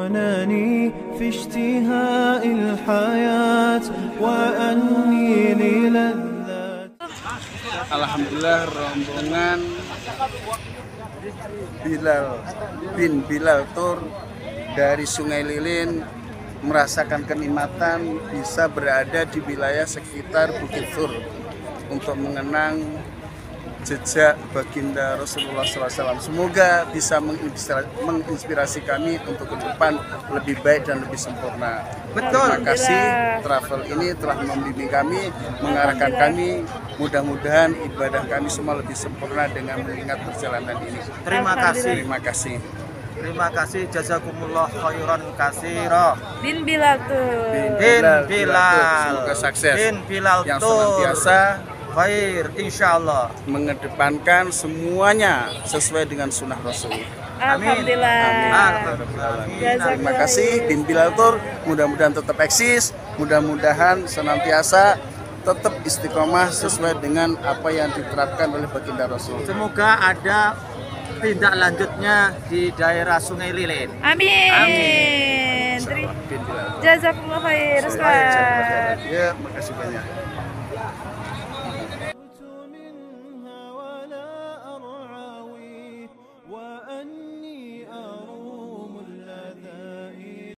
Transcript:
أناني في اشتهاء الحياة وأني للذات. Alhamdulillah, rombongan Bilal bin Bilal Tur dari Sungai Lilin merasakan kenikmatan bisa berada di wilayah sekitar Bukit Tur untuk mengenang jejak baginda Rasulullah SAW. Semoga bisa menginspirasi kami untuk ke depan lebih baik dan lebih sempurna. Terima kasih, travel ini telah membimbing kami, mengarahkan kami. Mudah-mudahan ibadah kami semua lebih sempurna dengan mengingat perjalanan ini. Terima kasih. Terima kasih. Terima kasih, jazakumullah khairan katsira. Bin Bilal Tur. Bin Bilal. Semoga sukses. Bin Bilal yang Tur. senantiasa Khair, insyaallah. mengedepankan semuanya sesuai dengan sunnah Rasul. Alhamdulillah. Amin. Terima kasih bin Bilal Tur, mudah-mudahan tetap eksis, mudah-mudahan senantiasa tetap istiqomah sesuai dengan apa yang diterapkan oleh baginda Rasul. Semoga ada tindak lanjutnya di daerah Sungai Lilin. Amin. Amin. Bin Bilal Tur. Jazakumullah khair, Ustaz. Ya, makasih banyak.